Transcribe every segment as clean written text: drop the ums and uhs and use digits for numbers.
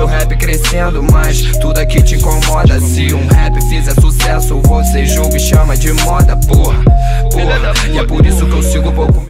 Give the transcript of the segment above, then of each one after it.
rap crescendo, mas tudo aqui te incomoda. Se um rap fizer sucesso, você julga e chama de moda, porra. E é por isso que eu sigo pouco.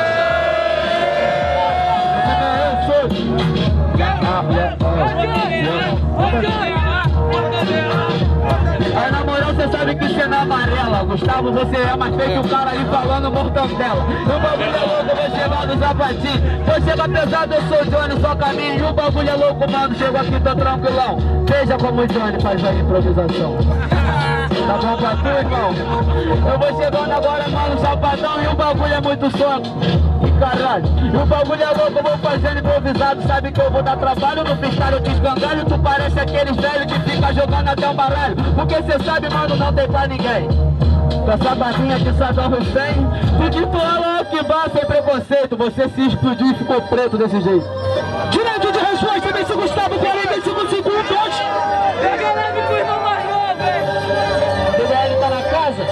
Aí na moral cê sabe que cena amarela. Gustavo, você é mais feio que o cara ali falando mortandela. E o bagulho é louco, eu vou chegar no sapatinho. Vou chegar pesado, eu sou o Johnny, só caminho. E o bagulho é louco, mano, chego aqui, tô tranquilão. Veja como o Johnny faz a improvisação. Tá bom pra tu, irmão? Eu vou chegando agora, mano, chapadão. E o bagulho é muito soco. E caralho, e o bagulho é louco, eu vou fazendo improvisado. Sabe que eu vou dar trabalho no freestyle, eu te escangalho. Tu parece aqueles velhos que fica jogando até um baralho. Porque cê sabe, mano, não tem pra ninguém. Com essa barrinha de Saddam Hussein, tu que fala que vá sem preconceito. Você se explodiu e ficou preto desse jeito. Direito de resposta, MC Gustavo, 45 segundos. Pega leve com o irmão mais novo, hein? DBL tá na casa?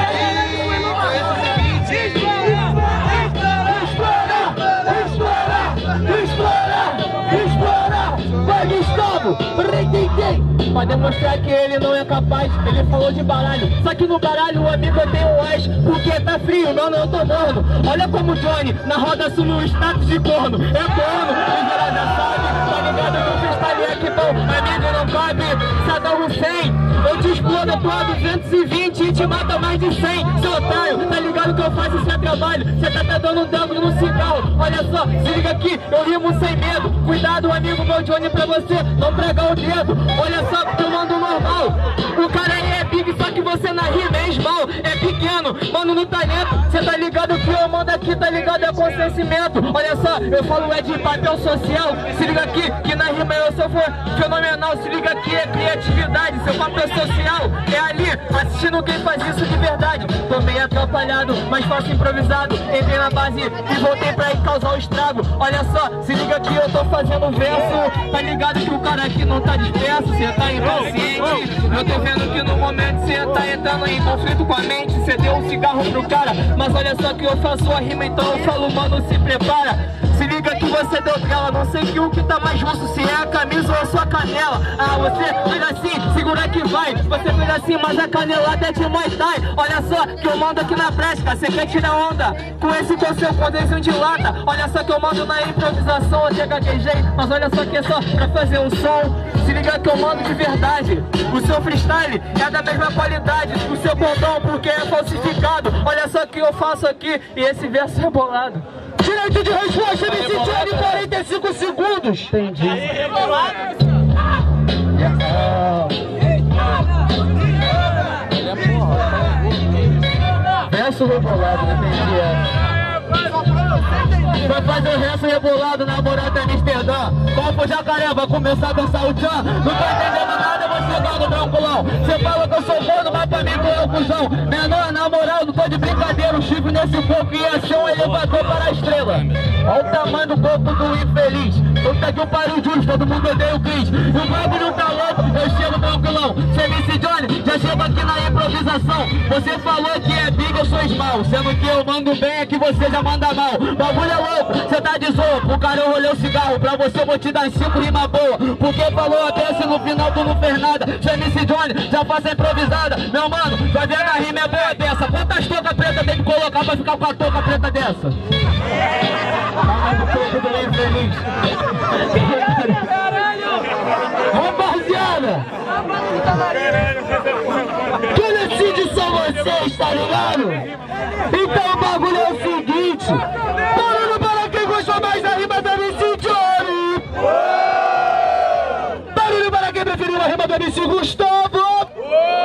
Vai, Gustavo! Pra demonstrar que ele não é capaz, ele falou de baralho. Só que no baralho, amigo, eu tenho ice. Porque tá frio, mano, eu tô morno. Olha como o Johnny na roda assume um status de corno. É corno, o geral já sabe. Tá ligado que o freestyle aqui, bom, amigo, não cabe. Saddam Hussein, eu te explodo com a 220 e te mata mais de 100. Seu otário, tá ligado que eu faço esse trabalho. Cê tá até dando um dango no cigarro. Olha só, se liga aqui, eu rimo sem medo. Cuidado, amigo, meu Johnny, pra você não pregar o dedo. Olha só, eu mando normal. O cara aí é big, só que você na rima é esmal. É pequeno, mano, no talento. Cê tá ligado que eu mando aqui, tá ligado, é consentimento. Olha só, eu falo é de papel social. Se liga aqui, que na rima eu sou fenomenal. Se liga aqui, é criatividade. Seu papel social é ali, assistindo quem faz isso de verdade. Tô meio atrapalhado, mas faço improvisado. Entrei na base e voltei pra ir causar o estrago. Olha só, se liga aqui, eu tô fazendo verso. Tá ligado que o cara aqui não tá disperso. Cê tá impaciente, eu tô vendo que no momento cê tá entrando em conflito com a mente. Cê deu um cigarro pro cara, mas olha só que eu faço a rima, então eu falo, mano, se prepara. Se liga que você deu trela, não sei que o que tá mais justo, se é a camisa ou a sua canela. Ah, você fez assim, segura que vai. Você fez assim, mas a canelada é de Muay Thai. Olha só que eu mando aqui na prática, cê quer tirar onda com esse com seu poderzinho de lata. Olha só que eu mando na improvisação, eu te gaguejei, mas olha só que é só pra fazer um som. Se liga que eu mando de verdade. O seu freestyle é da mesma qualidade do seu bordão, porque é falsificado. Olha só que eu faço aqui e esse verso é bolado. Direito de resposta, MC Johnny, 45 segundos. Entendi. Verso rebolado, não entendi essa. Vai fazer o resto rebolado na morada de Amsterdã. Copo jacaré, vai começar a dançar o tchan. Não tô entendendo nada, vou chegar no tranquilão. Cê fala que eu sou bom, mas pra mim tu é o cuzão. Menor, na moral, não tô de brincadeira. O chifre nesse corpo ia ser um elevador para a estrela. Olha o tamanho do corpo do infeliz. Puta que o pariu justo, todo mundo odeia o Cris. O bagulho tá louco, eu chego tranquilão. Cê MC Johnny, já chego aqui na improvisação. Você falou que é big, eu sou esmal. Sendo que eu mando bem, é que você já manda mal. Bagulho é louco, cê tá de zoa. Pro cara eu rolei o cigarro, pra você eu vou te dar 5 rima boa. Porque falou até se no final tu não fez nada. Cê MC Johnny, já faço a improvisada. Meu mano, vai ver a rima é boa dessa. Quantas toucas pretas tem que colocar pra ficar com a touca preta dessa? Rapaziada, quem decide são vocês, tá ligado? Então o bagulho é o seguinte: barulho para quem gostou mais da rima da MC Johnny, barulho para quem preferiu a rima da MC Gustavo.